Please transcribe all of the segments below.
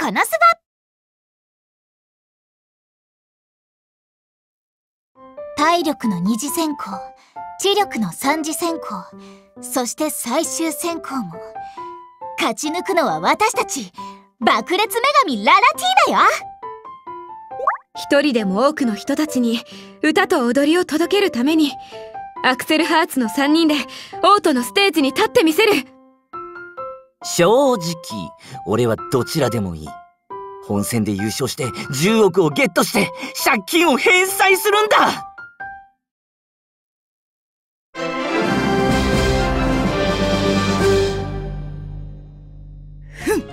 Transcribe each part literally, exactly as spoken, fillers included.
金スバ。体力の二次選考、知力の三次選考、そして最終選考も勝ち抜くのは私たち爆裂女神ララティだよ。 一人でも多くの人たちに歌と踊りを届けるためにアクセルハーツのさんにんでオートのステージに立ってみせる。 正直俺はどちらでもいい。本戦で優勝してじゅうおくをゲットして借金を返済するんだ。 ふんふん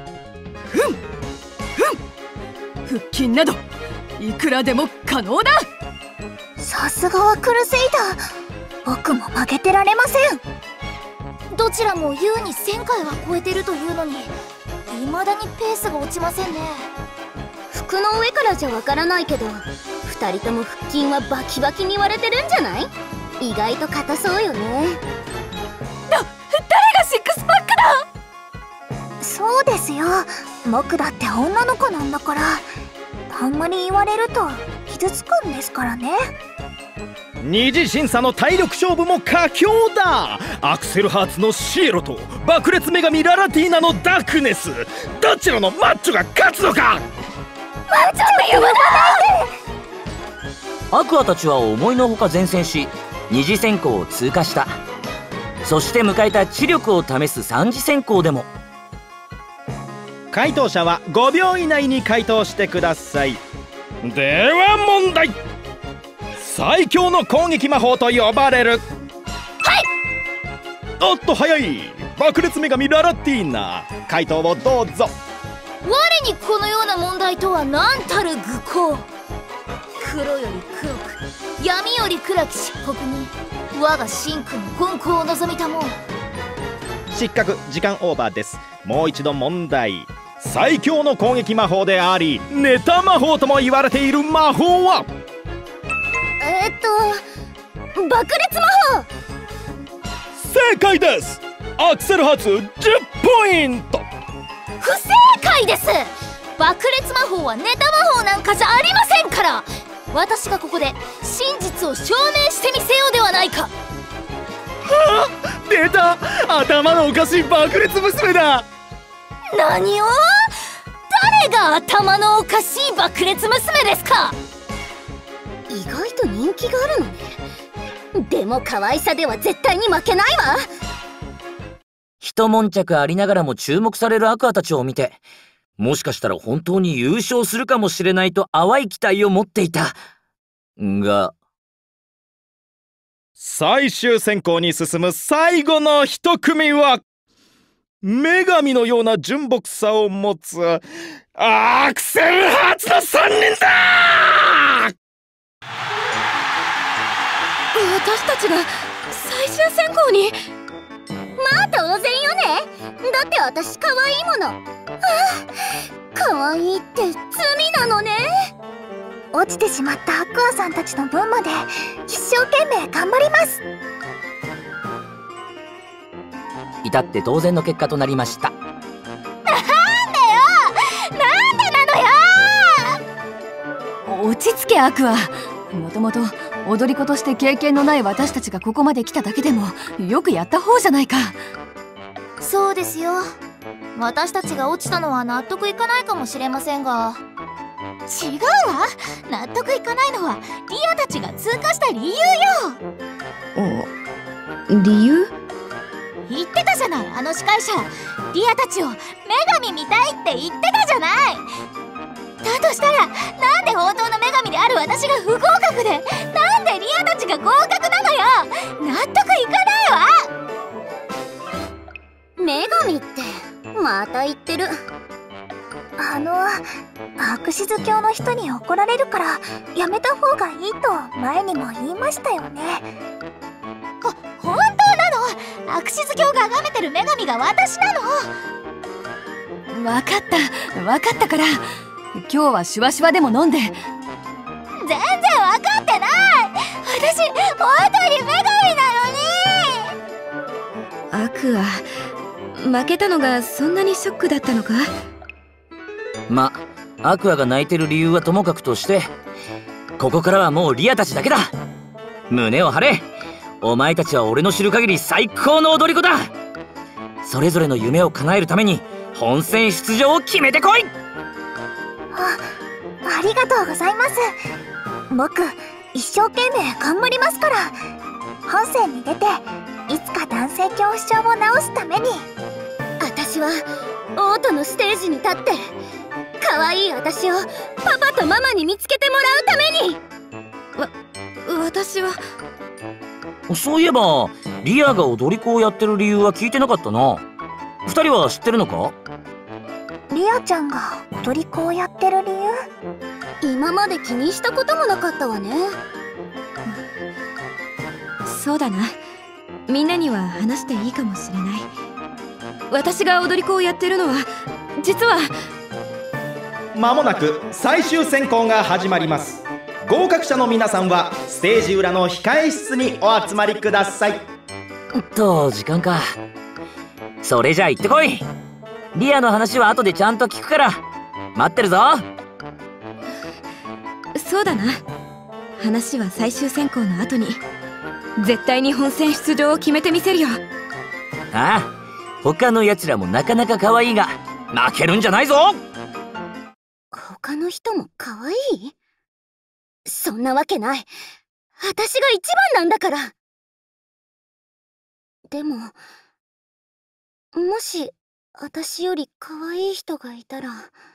ふん、腹筋などいくらでも可能だ。 さすがはクルセイダー、僕も負けてられません。どちらも優にせんかいは超えてるというのに未だにペースが落ちませんね。 服の上からじゃわからないけどふたりとも腹筋はバキバキに割れてるんじゃない？意外と硬そうよね。 だ、誰がシックスパックだ？ そうですよ、僕だって女の子なんだから。あんまり言われると傷つくんですからね。 二次審査の体力勝負も佳境だ。アクセルハーツのシエロと爆裂女神ララティーナのダークネス、どちらのマッチョが勝つのか。 マッチョって言わないで。 アクアたちは思いのほか善戦し二次選考を通過した。そして迎えた知力を試す三次選考でも回答者はごびょう以内に回答してください。では問題。最強の攻撃魔法と呼ばれる。はい。おっと早い。爆裂女神ララティーナ、回答をどうぞ。 我にこのような問題とは何たる愚行。黒より黒く闇より暗き漆黒に我が真紅の金光を望みたもう。 失格。時間オーバーです。もう一度問題。最強の攻撃魔法でありネタ魔法とも言われている魔法は？ えっと爆裂魔法。 正解です。アクセルハーツじゅっポイント。 不正解です。爆裂魔法はネタ魔法なんかじゃありませんから。私がここで真実を証明してみせようではないか。 はあ、出た。頭のおかしい爆裂娘だ。 何を？誰が頭のおかしい爆裂娘ですか？ 意外と人気があるのね。でも可愛さでは絶対に負けないわ。 一悶着ありながらも注目されるアクアたちを見て、もしかしたら本当に優勝するかもしれないと淡い期待を持っていたが、 最終選考に進む最後の一組は女神のような純朴さを持つアクセルハーツのさんにんだ。 私たちが最終選考に？ まあ当然よね。だって私可愛いもの。はあ、可愛いって罪なのね。 落ちてしまったアクアさんたちの分まで一生懸命頑張ります。 至って当然の結果となりました。 なんでよ、なんでなのよ。 落ち着けアクア。もともと踊り子として経験のない私たちがここまで来ただけでもよくやった方じゃないか。 そうですよ。私たちが落ちたのは納得いかないかもしれませんが。違うわ。納得いかないのはリアたちが通過した理由よ。 理由？ 言ってたじゃない、あの司会者。リアたちを女神みたいって言ってたじゃない。だとしたらなんで本当の女神である私が不合格で、なんでリアたちが合格なのよ。納得いかないわ。 女神ってまた言ってる。 あのアクシズ教の人に怒られるからやめた方がいいと前にも言いましたよね。ほ本当なの？アクシズ教が崇めてる女神が私なの。 分かった分かったから、今日はシュワシュワでも飲んで。 全然分かってない。私本当に女神なのに。 アクア、負けたのがそんなにショックだったのか？ ま、アクアが泣いてる理由はともかくとして、ここからはもうリアたちだけだ。胸を張れ。お前たちは俺の知る限り最高の踊り子だ。それぞれの夢を叶えるために本戦出場を決めてこい。 あ、ありがとうございます。僕一生懸命頑張りますから。本戦に出ていつか男性恐怖症を治すために。 私はオートのステージに立って可愛い私をパパとママに見つけてもらうために。 わ、私は。 そういえばリアが踊り子をやってる理由は聞いてなかったな。二人は知ってるのか？ リアちゃんが踊り子をやってる理由？ 今まで気にしたこともなかったわね。 そうだな。みんなには話していいかもしれない。私が踊り子をやってるのは実は。 まもなく最終選考が始まります。合格者の皆さんはステージ裏の控え室にお集まりください。 と時間か。それじゃあ行ってこい。リアの話は後でちゃんと聞くから待ってるぞ。 そうだな。話は最終選考の後に。絶対に本戦出場を決めてみせるよ。 ああ、他のやつらもなかなか可愛いが負けるんじゃないぞ。 他の人も可愛い？そんなわけない。私が一番なんだから。でももし私より可愛い人がいたら。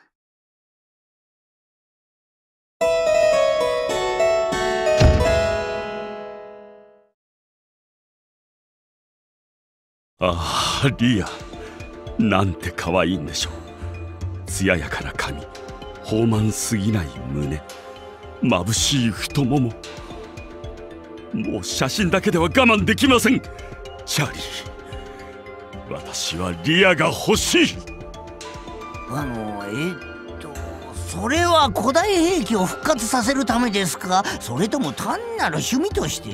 ああ、リア、なんて可愛いんでしょう。艶やかな髪、豊満すぎない胸、眩しい太もも。もう写真だけでは我慢できません。チャーリー、私はリアが欲しい。 あのえっとそれは古代兵器を復活させるためですか、それとも単なる趣味として？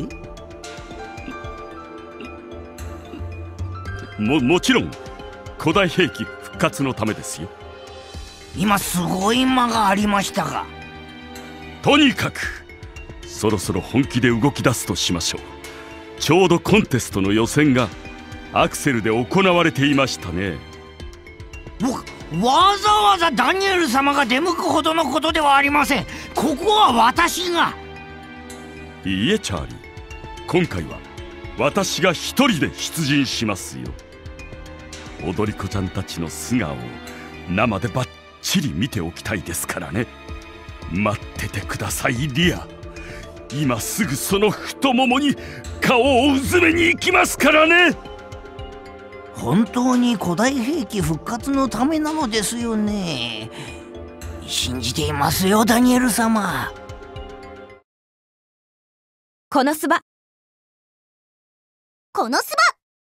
ももちろん古代兵器復活のためですよ。 今すごい間がありましたが。 とにかくそろそろ本気で動き出すとしましょう。ちょうどコンテストの予選がアクセルで行われていましたね。 わざわざダニエル様が出向くほどのことではありません。ここは私が。 いいえチャーリー、今回は私が一人で出陣しますよ。踊り子ちゃんたちの素顔を生でバッチリ見ておきたいですからね。待っててくださいリア。今すぐその太ももに顔をうずめに行きますからね。 本当に古代兵器復活のためなのですよね。信じていますよダニエル様。 このスバこのスバ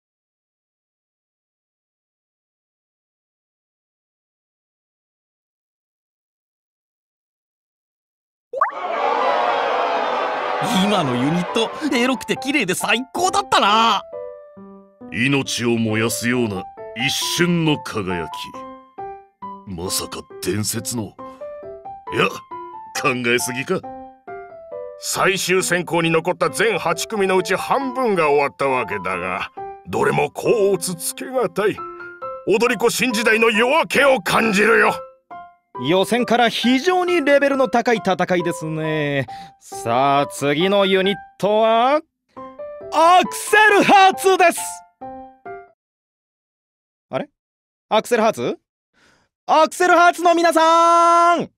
今のユニットエロくて綺麗で最高だったな。 命を燃やすような一瞬の輝き、まさか伝説の。いや、考えすぎか。 最終選考に残った全はち組のうち半分が終わったわけだが、どれも甲乙つけがたい踊り子新時代の夜明けを感じるよ。 予選から非常にレベルの高い戦いですね。さあ次のユニットはアクセルハーツです。あれ、アクセルハーツアクセルハーツの皆さん、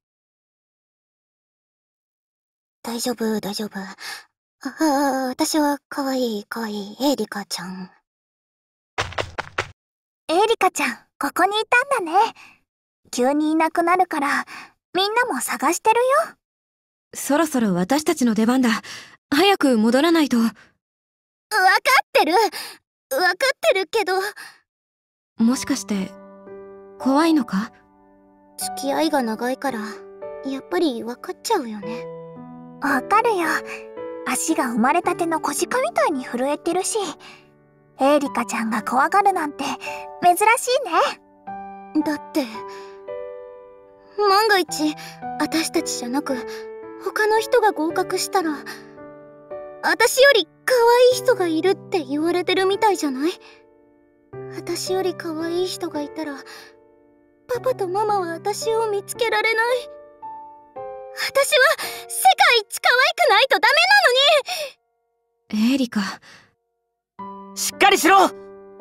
大丈夫大丈夫。ああ、私は可愛い可愛いエリカちゃん。 エリカちゃん、ここにいたんだね。急にいなくなるからみんなも探してるよ。 そろそろ私たちの出番だ。早く戻らないと。 わかってるわかってるけど。 もしかして怖いのか？ 付き合いが長いからやっぱりわかっちゃうよね。 わかるよ。足が生まれたての小鹿みたいに震えてるし、エリカちゃんが怖がるなんて珍しいね。 だって万が一私たちじゃなく他の人が合格したら、私より可愛い人がいるって言われてるみたいじゃない？私より可愛い人がいたらパパとママは私を見つけられない。私は世界一可愛くないとダメなのに。 エリカ、 しっかりしろ。 あ、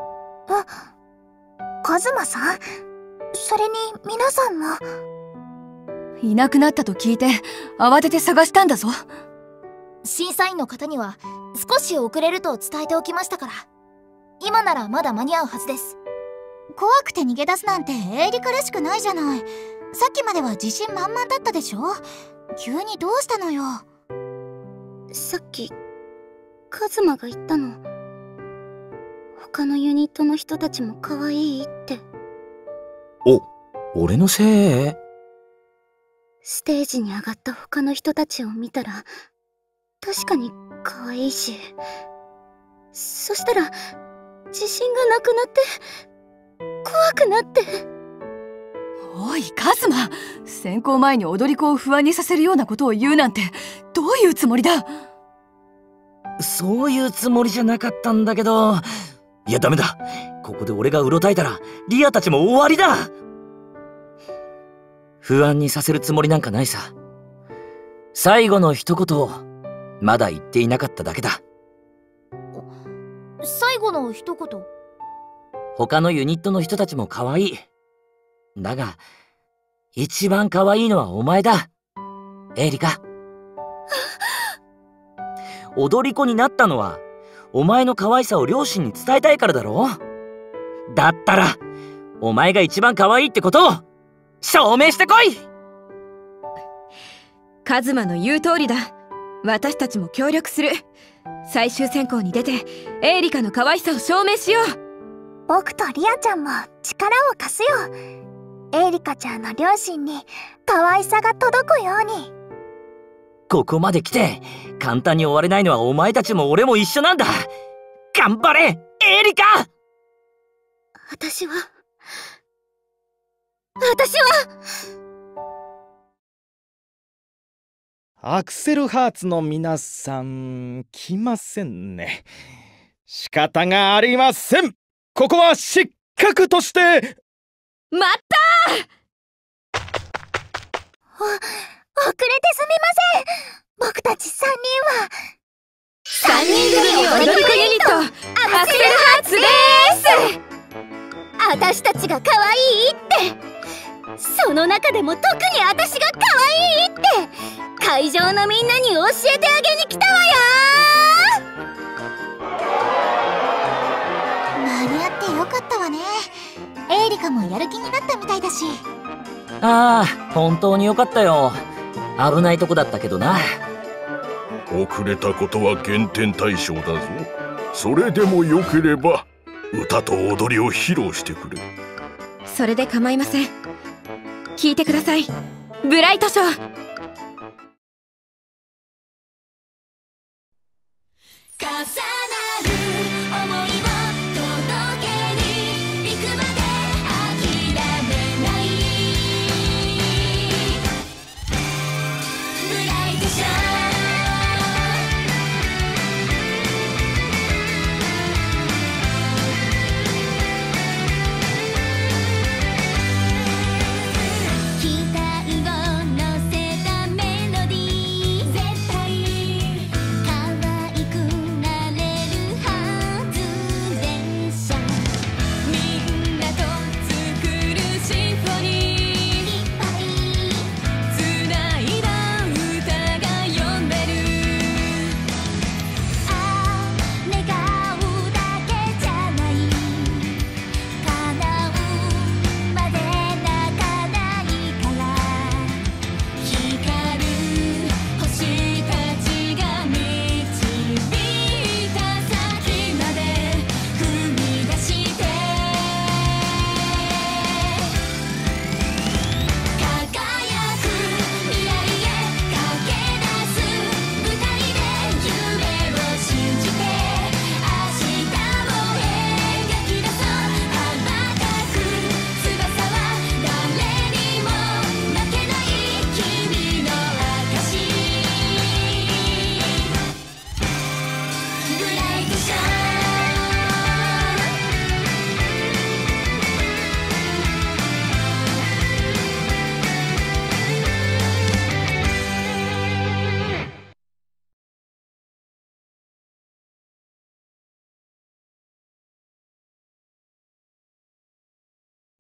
カズマさん、それに皆さんも。 いなくなったと聞いて慌てて探したんだぞ。 審査員の方には少し遅れると伝えておきましたから、今ならまだ間に合うはずです。怖くて逃げ出すなんてエリカらしくないじゃない。さっきまでは自信満々だったでしょ。急にどうしたのよ。 さっきカズマが言ったの。他のユニットの人たちも可愛いって。 お、俺のせい？ ステージに上がった他の人たちを見たら確かに可愛いし、そしたら自信がなくなって怖くなって。 おいカズマ、選考前に踊り子を不安にさせるようなことを言うなんてどういうつもりだ？ そういうつもりじゃなかったんだけど、いやダメだ、ここで俺がうろたえたらリアたちも終わりだ。不安にさせるつもりなんかないさ。最後の一言をまだ言っていなかっただけだ。 最後の一言？ 他のユニットの人たちも可愛い。だが一番可愛いのはお前だ、エリカ。踊り子になったのはお前の可愛さを両親に伝えたいからだろ。だったらお前が一番可愛いってことを証明してこい。 カズマの言う通りだ。私たちも協力する。最終選考に出てエリカの可愛さを証明しよう。 僕とリアちゃんも力を貸すよ。エリカちゃんの両親に可愛さが届くように。 ここまで来て簡単に終われないのはお前たちも俺も一緒なんだ。頑張れエリカ。 私は私はアクセルハーツの皆さん来ませんね。仕方がありません。ここは失格として。 待ったー。お遅れてすみません。僕たちさんにんはさんにん組踊り子ユニットアクセルハーツでーす。 私たちが可愛いって、その中でも特に私が可愛いって会場のみんなに教えてあげに来たわよ。 間に合ってよかったわね。エリカもやる気になったみたいだし。 ああ、本当によかったよ。危ないとこだったけどな。 遅れたことは減点対象だぞ。それでもよければ歌と踊りを披露してくれ。 それで構いません。聞いてください、ブライトショー。 期待を乗せ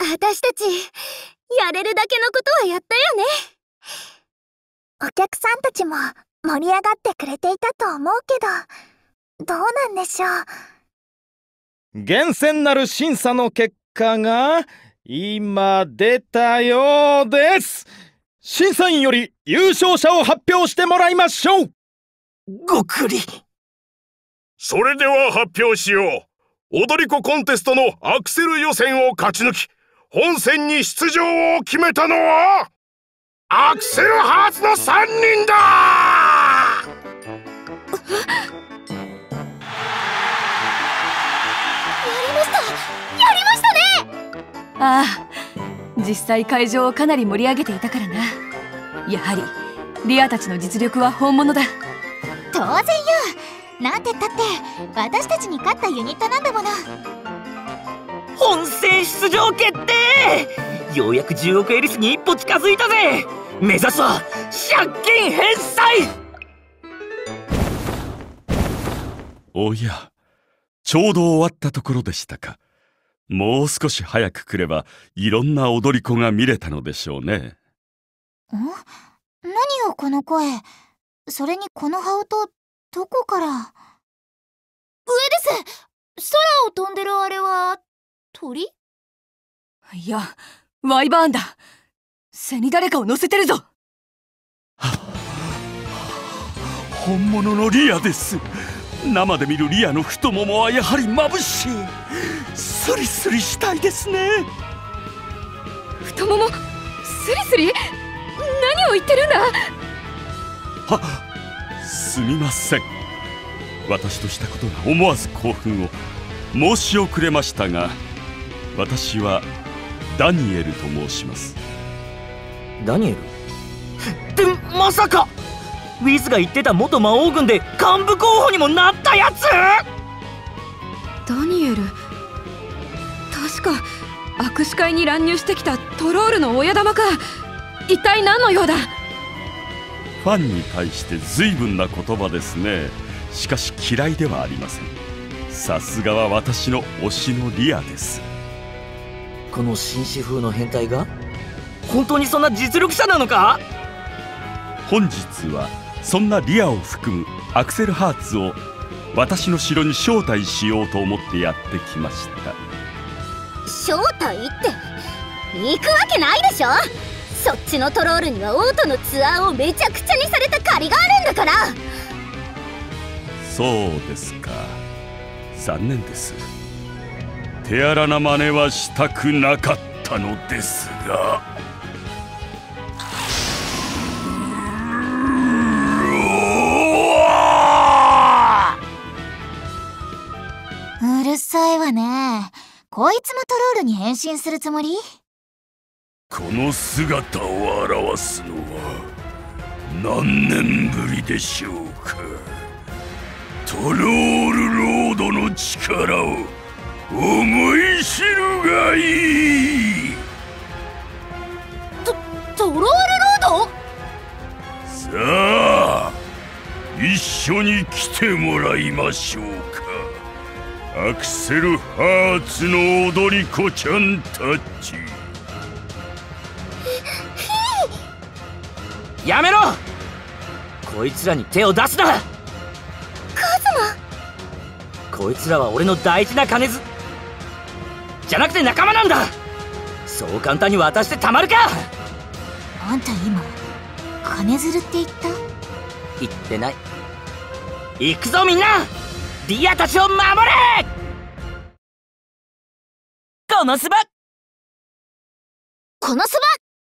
私たちやれるだけのことはやったよね。 お客さんたちも盛り上がってくれていたと思うけど、どうなんでしょう。 厳選なる審査の結果が今出たようです。審査員より優勝者を発表してもらいましょう。 ごくり。 それでは発表しよう。踊り子コンテストのアクセル予選を勝ち抜き本戦に出場を決めたのはアクセルハーツのさんにんだ。 やりましたやりましたね。 ああ、実際会場をかなり盛り上げていたからな。やはりリアたちの実力は本物だ。 当然よ。なんてったって私たちに勝ったユニットなんだもの。 本戦出場決定。ようやくじゅうおくエリスに一歩近づいたぜ。目指すは借金返済。 おや、ちょうど終わったところでしたか。もう少し早く来ればいろんな踊り子が見れたのでしょうね。 ん？何よこの声。それにこの羽音、どこから？上です。空を飛んでるあれは鳥？ いや、ワイバーンだ。背に誰かを乗せてるぞ。 本物のリアです。生で見るリアの太ももはやはり眩しい。スリスリしたいですね。 太ももスリスリ？何を言ってるんだ。 は、すみません。私としたことが思わず興奮を申し遅れましたが、私はダニエルと申します。 ダニエルってまさかウィズが言ってた元魔王軍で幹部候補にもなったやつ？ ダニエル、確か握手会に乱入してきたトロールの親玉か。一体何の用だ。 ファンに対して随分な言葉ですね。しかし嫌いではありません。さすがは私の推しのリアです。 この紳士風の変態が本当にそんな実力者なのか？ 本日はそんなリアを含むアクセルハーツを私の城に招待しようと思ってやってきました。 招待って行くわけないでしょ。そっちのトロールにはオートのツアーをめちゃくちゃにされた借りがあるんだから。 そうですか。残念です。手荒な真似はしたくなかったのですが。 うるさいわね。こいつもトロールに変身するつもり？ この姿を表すのは何年ぶりでしょうか。トロールロードの力を思い知るがいい。 トトロールロード？ さあ一緒に来てもらいましょうか。アクセルハーツの踊り子ちゃんたち。 やめろ。こいつらに手を出すな。 カズマ。こいつらは俺の大事な金づじゃなくて仲間なんだ。そう簡単に渡してたまるか。 あんた今金づるって言った？ 言ってない。行くぞみんな。リアたちを守れ。このスバこのス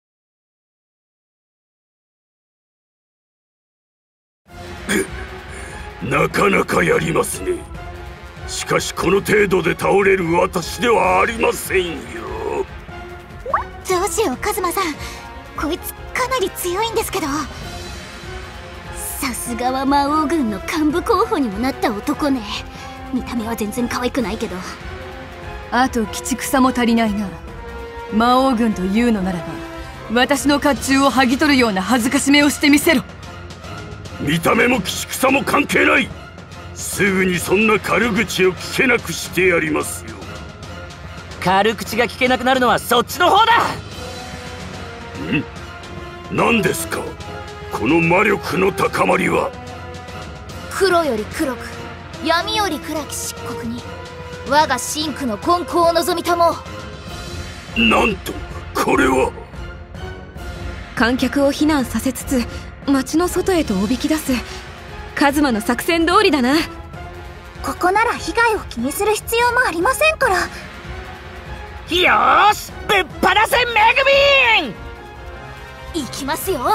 バなかなかやりますね。しかしこの程度で倒れる私ではありませんよ。 どうしようカズマさん、こいつかなり強いんですけど。 さすがは魔王軍の幹部候補にもなった男ね。見た目は全然可愛くないけど。 あと鬼畜さも足りないな。魔王軍というのならば私の甲冑を剥ぎ取るような恥ずかしめをしてみせろ。 見た目も鬼畜さも関係ない。すぐにそんな軽口を聞けなくしてやりますよ。 軽口が聞けなくなるのはそっちの方だ。 ん？何ですかこの魔力の高まりは。 黒より黒く闇より暗き漆黒に我が真紅の根高を望みたもう。 なんとこれは。 観客を避難させつつ町の外へとおびき出すカズマの作戦通りだな。 ここなら被害を気にする必要もありませんから。 よーしぶっ放せメグミン。 いきますよ。うが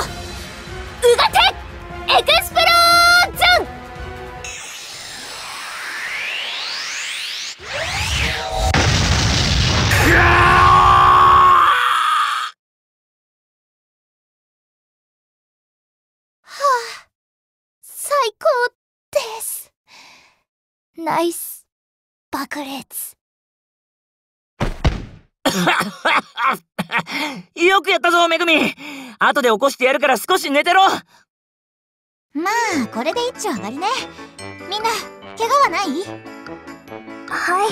てエクスプロージョン。最高です。ナイス爆裂。 よくやったぞめぐみ。後で起こしてやるから少し寝てろ。 まあこれで一丁上がりね。みんな怪我はない？ はい、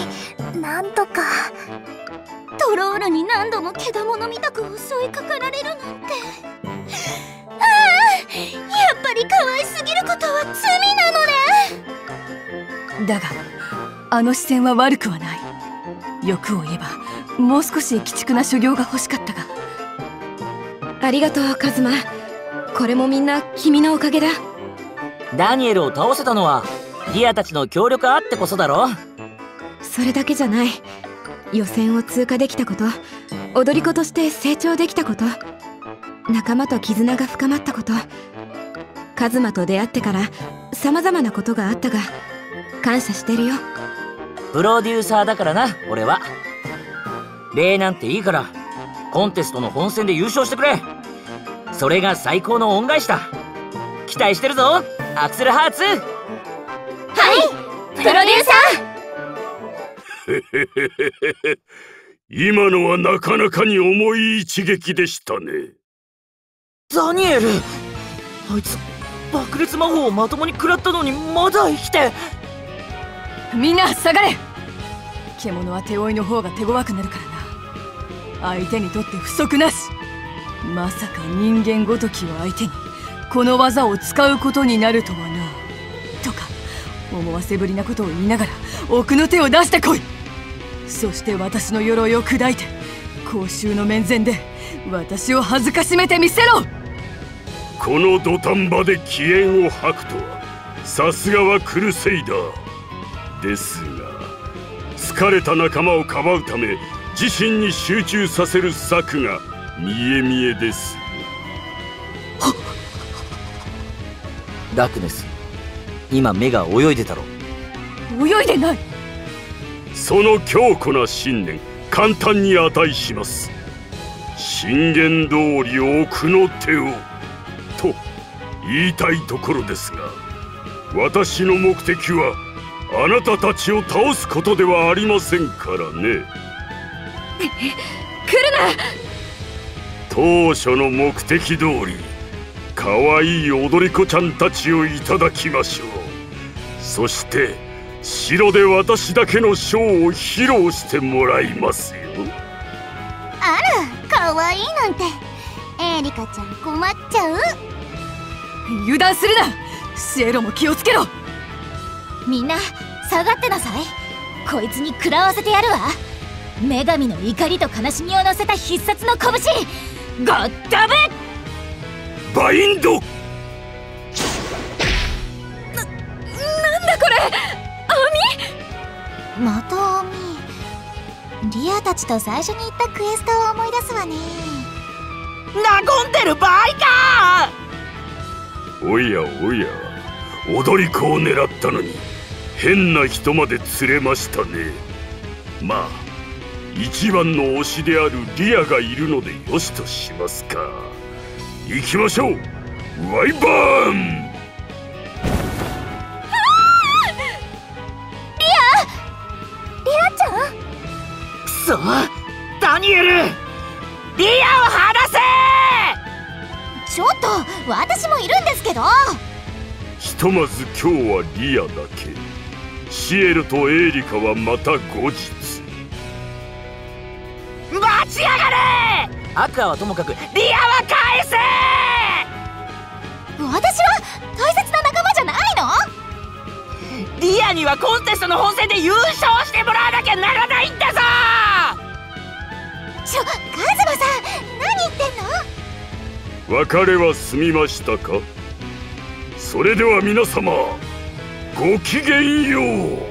なんとか。 トロールに何度もけだものみたく襲いかかられるなんて。ああ、やっぱり可愛すぎることは罪なのね。 だがあの視線は悪くはない。欲を言えばもう少し鬼畜な修行が欲しかったが。 ありがとうカズマ。これもみんな君のおかげだ。 ダニエルを倒せたのはリアたちの協力あってこそだろ。 それだけじゃない。予選を通過できたこと、踊り子として成長できたこと、仲間と絆が深まったこと、カズマと出会ってから様々なことがあったが感謝してるよ。 プロデューサーだからな俺は。礼なんていいからコンテストの本戦で優勝してくれ。それが最高の恩返しだ。期待してるぞアクセルハーツ。はいプロデューサー。 今のはなかなかに重い一撃でしたね。 ダニエル、あいつ爆裂魔法をまともに食らったのにまだ生きて。 みんな下がれ。獣は手負いの方が手強くなるからな。相手にとって不足なし。まさか人間ごときを相手にこの技を使うことになるとはな。とか思わせぶりなことを言いながら奥の手を出してこい。そして私の鎧を砕いて公衆の面前で私を恥ずかしめてみせろ。 この土壇場で奇煙を吐くとはさすがはクルセイダーですが、疲れた仲間をかばうため自身に集中させる策が見え見えです。 ダークネス、今目が泳いでたろ。 泳いでない。 その強固な信念簡単に値します。信玄通り奥の手をと言いたいところですが、私の目的はあなたたちを倒すことではありませんからね。 来るな。 当初の目的通り可愛い踊り子ちゃんたちをいただきましょう。そして城で私だけのショーを披露してもらいますよ。 あら、かわいいなんて。エリカちゃん困っちゃう。 油断するな。シエロも気をつけろ。 みんな下がってなさい。こいつに食らわせてやるわ。女神の怒りと悲しみを乗せた必殺の拳ゴッダブバインド。 な、なんだこれ。 網また網。リアたちと最初に行ったクエストを思い出すわね。 和んでる場合か。 おやおや、踊り子を狙ったのに変な人まで連れましたね。まあ一番の推しであるリアがいるのでよしとしますか。行きましょう、ワイバーン。 くそ、ダニエル、リアを離せ。 ちょっと私もいるんですけど。 ひとまず今日はリアだけ。シエルとエーリカはまた後日。 アクアはともかくリアは返せ。 私は大切な仲間じゃないの？ リアにはコンテストの本戦で優勝してもらわなきゃならないんだぞ。 ちょ、カズマさん、何言ってんの？ 別れは済みましたか？それでは皆様、ごきげんよう。